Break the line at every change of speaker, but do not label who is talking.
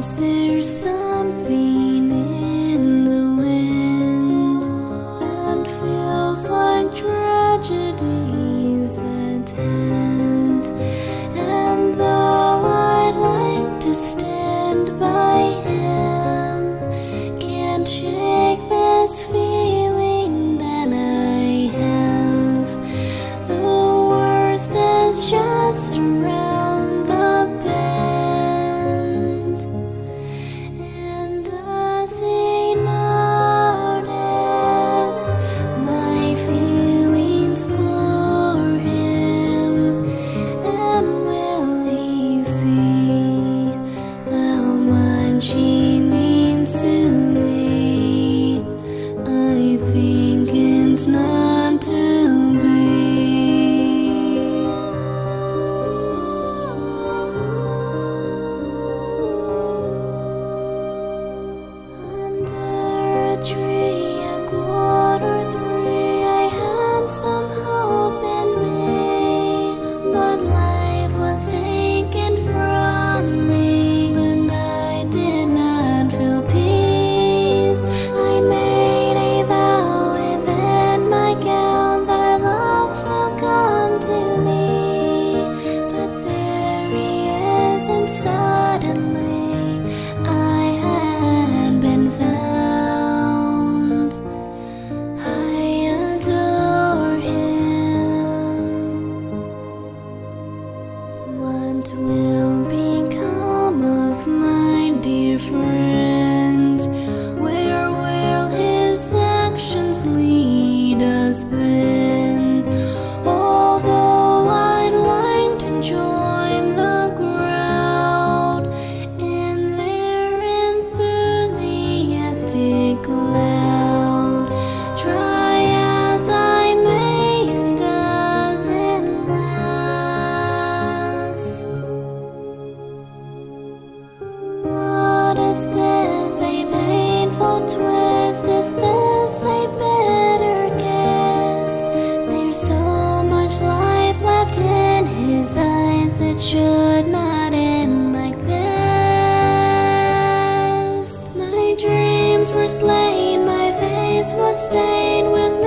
There's something in the wind that feels like tragedies at end. And though I'd like to stand by him, can't shake this feeling that I have. The worst is just around the bend. And does he notice my feelings for him? And will he see how much he means to me? I think it's not to be. Tree at 2:45, I had some hope in me, but life was taken from me. But I did not feel peace. I made a vow within my gown that love will come to me, but there he is, and suddenly I had been found. What will become of my dear friend? Where will his actions lead us then? Although I'd like to join the crowd in their enthusiastic cloud, try as I may, it doesn't last. What is this, a painful twist? Is this a bitter kiss? There's so much life left in his eyes, it should not end like this. My dreams were slain, my face was stained with